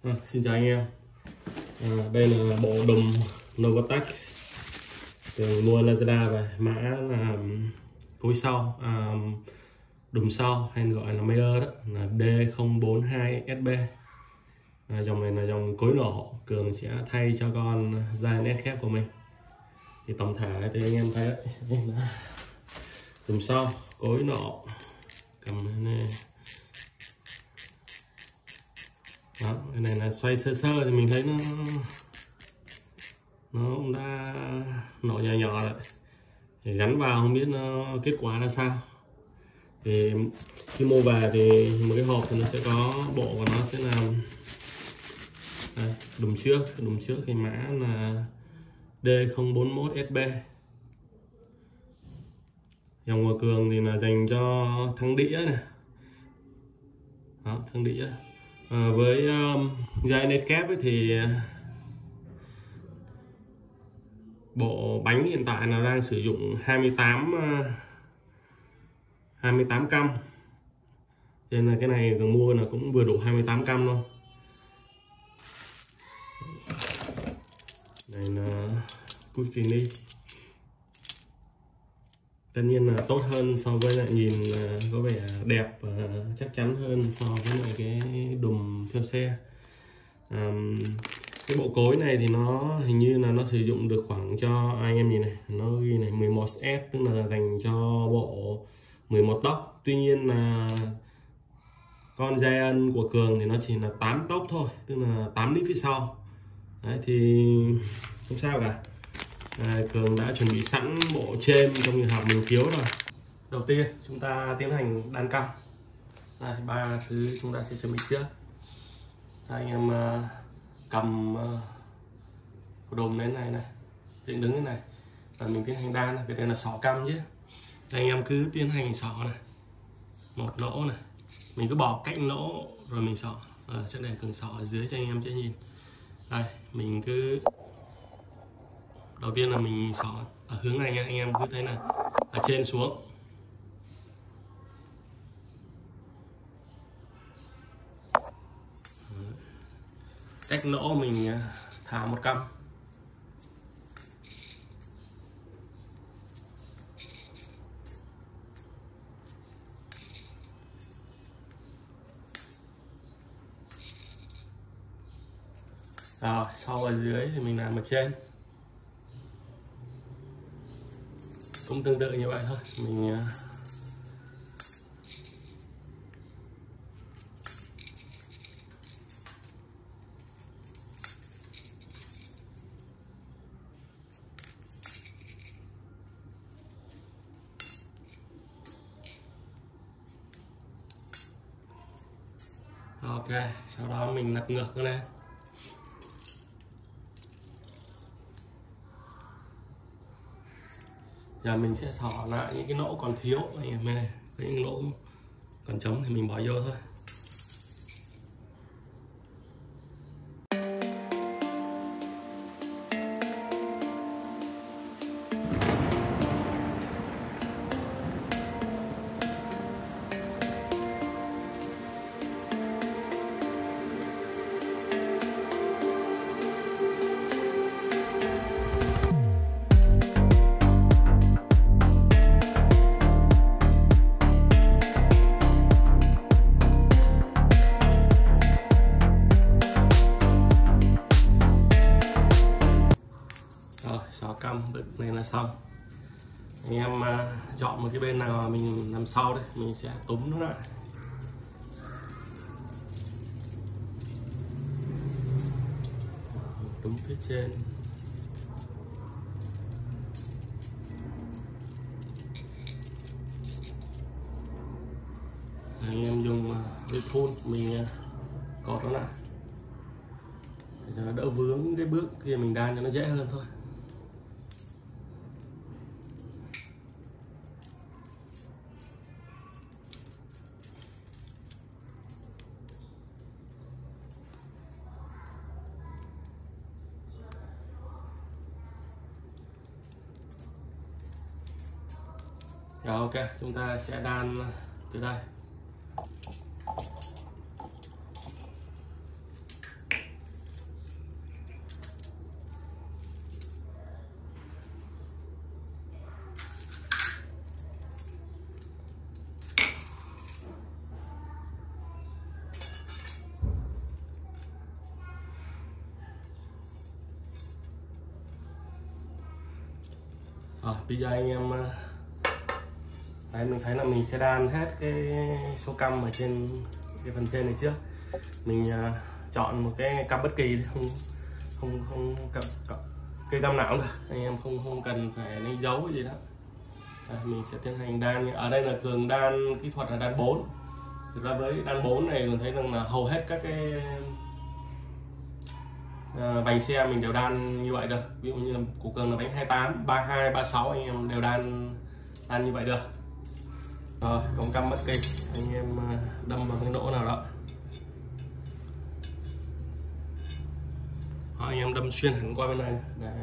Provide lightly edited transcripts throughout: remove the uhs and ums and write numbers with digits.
Xin chào anh em. Đây là bộ đùm Novatech từ mua Lazada về, mã là cối sau, đùm sau hay gọi là Meyer đó, là D042SB. Dòng này là dòng cối nổ, Cường sẽ thay cho con Giant S của mình. Thì tổng thể thì anh em thấy đấy, đùm sau cối nổ, cầm này. Đó, cái này là xoay sơ sơ thì mình thấy nó cũng đã nổ nhỏ nhỏ rồi. Thì gắn vào không biết nó kết quả ra sao. Thì khi mua về thì một cái hộp thì nó sẽ có bộ của nó sẽ là đây, đùm trước thì mã là D041SB. Dòng của Cường thì là dành cho thắng đĩa này. Đó, thắng đĩa. Với Giant kép thì bộ bánh hiện tại là đang sử dụng 28 căm, nên là cái này Cường mua là cũng vừa đủ 28 căm luôn. Này là Quick Finish, tất nhiên là tốt hơn so với lại nhìn có vẻ đẹp và chắc chắn hơn so với lại cái đùm theo xe. Cái bộ cối này thì nó hình như là nó sử dụng được khoảng cho anh em nhìn này, nó ghi này 11S, tức là dành cho bộ 11 tốc. Tuy nhiên là con Giant của Cường thì nó chỉ là 8 tốc thôi, tức là 8 lít phía sau. Đấy thì không sao cả. Cường đã chuẩn bị sẵn bộ trên trong trường hợp mình thiếu rồi. Đầu tiên chúng ta tiến hành đan căm. Đây, 3 thứ chúng ta sẽ chuẩn bị trước. Đây, anh em cầm đùm đến này dựng đứng thế này, và mình tiến hành đan. Cái này là xỏ căm chứ. Đây, anh em cứ tiến hành xỏ này, một lỗ này, mình cứ bỏ cạnh lỗ rồi mình xỏ. Chỗ này Cường xỏ ở dưới cho anh em dễ nhìn. Đây, mình cứ đầu tiên là mình xỏ ở hướng này nha, anh em cứ thấy là ở trên xuống. Cách lỗ mình thả một căm. Rồi, sau ở dưới thì mình làm ở trên. Cũng tương tự như vậy thôi. Mình ok, sau đó mình lật ngược nó lên. Giờ mình sẽ xỏ lại những cái lỗ còn thiếu anh em này, có những lỗ còn trống thì mình bỏ vô thôi. Xỏ căm bực này là xong. Anh em chọn một cái bên nào mà mình làm sau đây, mình sẽ túm nó lại. Túm phía trên. Anh em dùng dây thun mình cột nó lại để cho nó đỡ vướng cái bước kia, mình đan cho nó dễ hơn thôi. Rồi, ok, chúng ta sẽ đan từ đây. Bây giờ anh em đấy, mình thấy là mình sẽ đan hết cái số căm ở trên cái phần trên này trước. Mình chọn một cái căm bất kỳ, không cây căm nào cũng được, anh em không cần phải đánh dấu cái gì đó. Mình sẽ tiến hành đan. Ở đây là Cường đan kỹ thuật là đan 4. Thực ra với đan 4 này mình thấy rằng là hầu hết các cái vành xe mình đều đan như vậy được. Ví dụ như là của Cường là bánh 28, 32, 36 anh em đều đan như vậy được. Rồi, cổng căm bất kỳ anh em đâm vào cái lỗ nào đó. Rồi, anh em đâm xuyên hẳn qua bên này để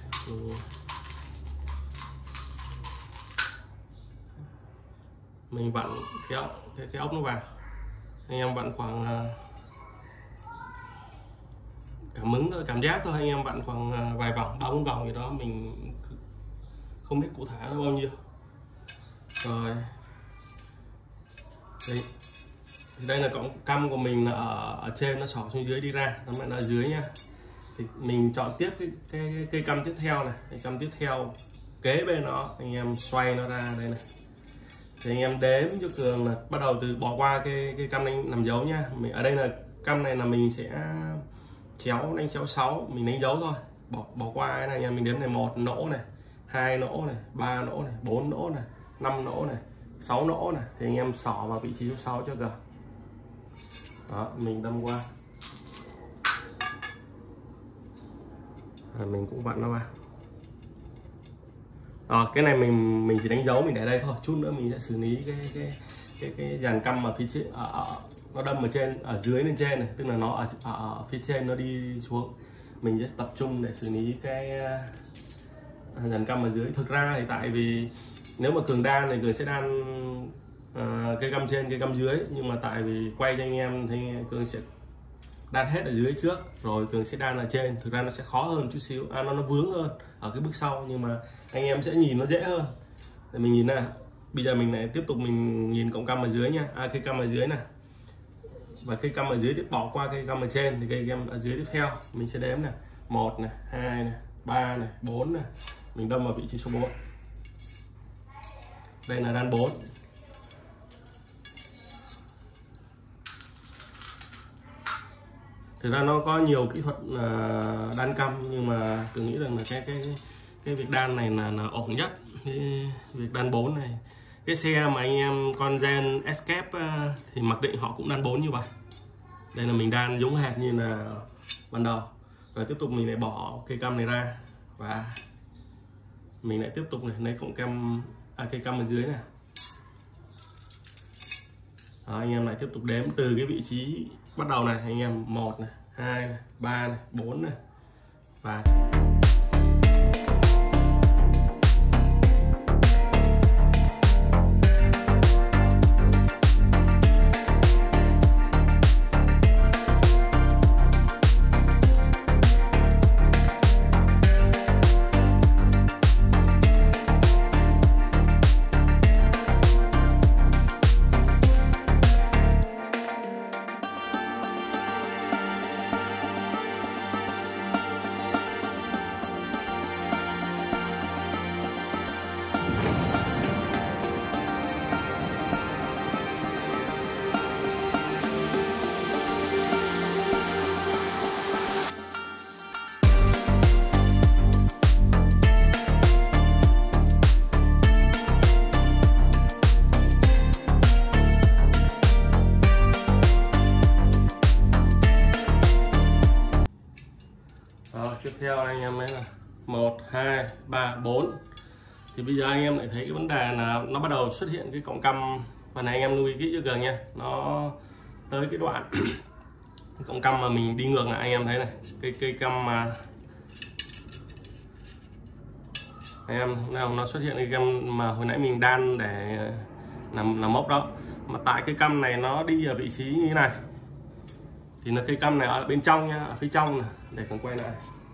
mình vặn cái ốc nó vào. Anh em vặn khoảng cảm ứng thôi, cảm giác thôi, anh em vặn khoảng vài vòng, 3-4 vòng gì đó, mình không biết cụ thể nó bao nhiêu. Rồi đây là cổng căm của mình là ở trên, nó xỏ xuống dưới đi ra, nó lại là dưới nha. Thì mình chọn tiếp cái cây căm tiếp theo này, cây căm tiếp theo kế bên nó, anh em xoay nó ra đây này. Thì anh em đếm cho Cường là bắt đầu từ bỏ qua cái căm đánh làm dấu nha. Mình ở đây là căm này là mình sẽ chéo, đánh chéo 6, mình đánh dấu thôi, bỏ qua cái này nha. Mình đếm này, 1 nỗ này, 2 nỗ này, 3 nỗ này, 4 nỗ này, 5 nỗ này, 6 nỗ này. Thì anh em xỏ vào vị trí số 6 cho Cường. Đó, mình đâm qua. Mình cũng vặn nó vào. Cái này mình chỉ đánh dấu, mình để đây thôi. Chút nữa mình sẽ xử lý cái dàn căm mà phía trên, nó đâm ở trên, ở dưới lên trên này, tức là nó ở phía trên nó đi xuống. Mình sẽ tập trung để xử lý cái dàn căm ở dưới. Thực ra thì tại vì nếu mà Cường đan thì Cường sẽ đan cây căm trên, cây căm dưới, nhưng mà tại vì quay cho anh em thì Cường sẽ đan hết ở dưới trước rồi Cường sẽ đan ở trên. Thực ra nó sẽ khó hơn chút xíu, nó vướng hơn ở cái bước sau, nhưng mà anh em sẽ nhìn nó dễ hơn. Để mình nhìn này, bây giờ mình lại tiếp tục mình nhìn cổng căm ở dưới nha, cây căm ở dưới này, và cây căm ở dưới tiếp bỏ qua cây căm ở trên, thì cây căm ở dưới tiếp theo mình sẽ đếm này, 1 này, 2 này, 3 này, 4 này, mình đâm vào vị trí số 4. Đây là đan 4. Thực ra nó có nhiều kỹ thuật đan căm, nhưng mà tôi nghĩ rằng là cái việc đan này là ổn nhất. Cái việc đan 4 này, cái xe mà anh em con gen Escape thì mặc định họ cũng đan 4 như vậy. Đây là mình đan giống hệt như là ban đầu. Rồi tiếp tục mình lại bỏ cây căm này ra và mình lại tiếp tục này, lấy cổng căm cây căm ở dưới này. Đó, anh em lại tiếp tục đếm từ cái vị trí bắt đầu này, anh em 1 này, 2 này, 3 này, 4 này và tiếp theo anh em ấy là 1, 2, 3, 4. Thì bây giờ anh em lại thấy cái vấn đề là nó bắt đầu xuất hiện cái cổng căm. Phần này anh em lưu ý kỹ cho Cường nha. Nó tới cái đoạn cái cổng căm mà mình đi ngược lại, anh em thấy này, cây căm mà anh em nào nó xuất hiện cái căm mà hồi nãy mình đan để làm mốc đó, mà tại cây căm này nó đi ở vị trí như thế này thì là cây căm này ở bên trong nha, ở phía trong này, để Cường quay lại.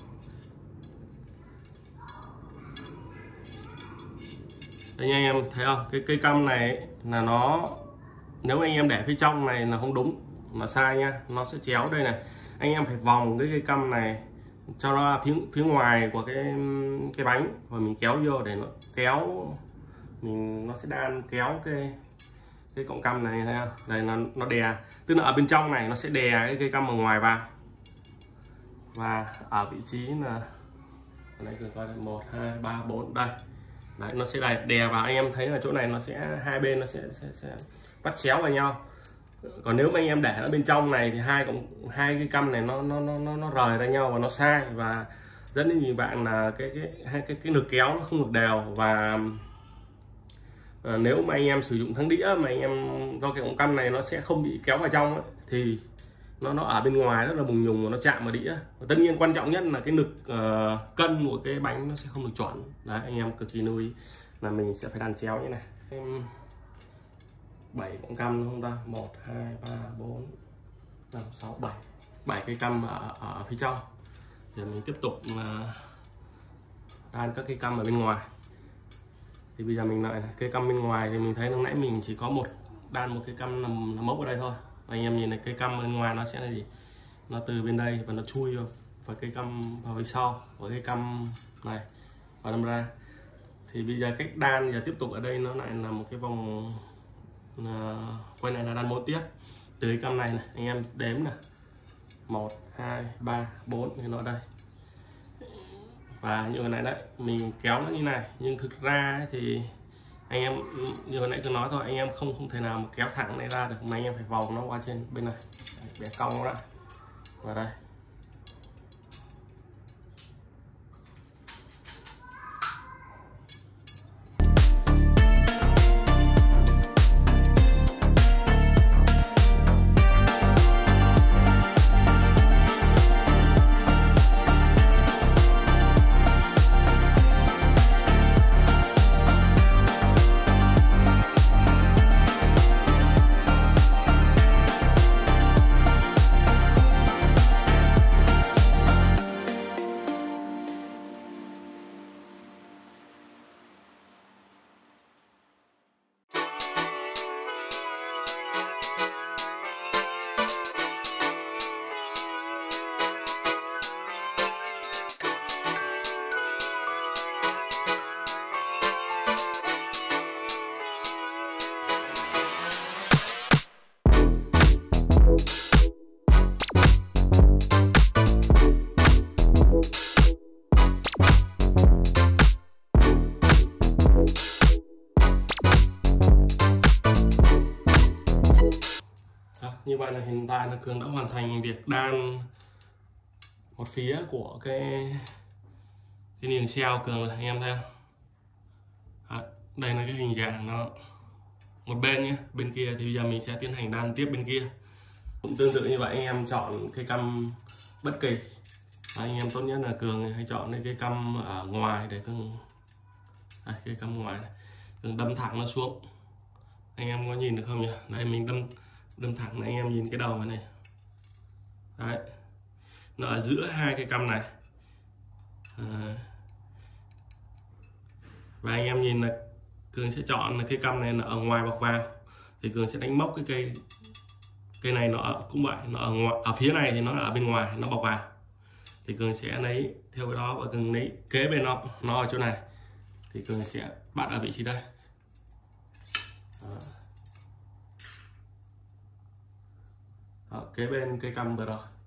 Đây anh em thấy không, cái cây căm này là nó, nếu anh em để phía trong này là không đúng, mà sai nha, nó sẽ chéo đây này. Anh em phải vòng cái cây căm này cho nó là phía ngoài của cái bánh, và mình kéo vô để nó kéo, nó sẽ đan kéo cái cọng căm này, thấy không? Đây nó đè, tức là ở bên trong này nó sẽ đè cái cây căm ở ngoài vào, và ở vị trí là đây, coi đây, 1 2 3 4 đây. Đấy, nó sẽ đè vào, anh em thấy là chỗ này nó sẽ hai bên nó sẽ bắt chéo vào nhau. Còn nếu mà anh em để nó bên trong này thì hai cái căm này nó rời ra nhau và nó sai, và dẫn đến nhiều bạn là cái lực kéo nó không được đều. Và nếu mà anh em sử dụng thắng đĩa mà anh em do cái ống căm này nó sẽ không bị kéo vào trong ấy, thì nó ở bên ngoài rất là bùng nhùng và nó chạm vào đĩa. Và tất nhiên quan trọng nhất là cái lực cân của cái bánh nó sẽ không được chuẩn. Đấy, anh em cực kỳ lưu ý là mình sẽ phải đan chéo như này. 7 cọng căm không ta, 1 2 3 4 5 6 7 cây căm ở phía trong. Giờ mình tiếp tục đan các cây căm ở bên ngoài. Thì bây giờ mình lại cây căm bên ngoài thì mình thấy lúc nãy mình chỉ có đan một cây căm nằm mốc ở đây thôi. Anh em nhìn này, cây căm bên ngoài nó sẽ là gì, nó từ bên đây và nó chui vào cây căm, vào phía sau của cây căm này và đâm ra. Thì bây giờ cách đan giờ tiếp tục ở đây nó lại là một cái vòng quay này là đan 4 tiếp từ cái căm này anh em đếm nè, 1 2 3 4 thì nó đây. Và như hồi nãy đấy mình kéo nó như này, nhưng thực ra thì anh em như hồi nãy cứ nói thôi, anh em không thể nào mà kéo thẳng này ra được, mà anh em phải vòng nó qua trên bên này, bẻ cong nó lại vào đây. Như vậy là hiện tại là Cường đã hoàn thành việc đan một phía của cái niềng xeo Cường rồi, anh em thấy không? Đây là cái hình dạng nó một bên nhé, bên kia thì bây giờ mình sẽ tiến hành đan tiếp bên kia. Cũng tương tự như vậy, anh em chọn cây căm bất kỳ. Anh em tốt nhất là Cường hay chọn cái căm ở ngoài để Cường cái căm ngoài này, Cường đâm thẳng nó xuống. Anh em có nhìn được không nhỉ? Đây mình đâm thẳng này, anh em nhìn cái đầu này, đấy, nó ở giữa hai cái căm này. Và anh em nhìn là Cường sẽ chọn là cái căm này là ở ngoài bọc vào, thì Cường sẽ đánh mốc cái cây này nó cũng vậy, nó ở ngoài, ở phía này thì nó là ở bên ngoài, nó bọc vào, thì Cường sẽ lấy theo cái đó, và Cường lấy kế bên nó ở chỗ này, thì Cường sẽ bắt ở vị trí đây. Đó, kế bên cây căm vừa rồi.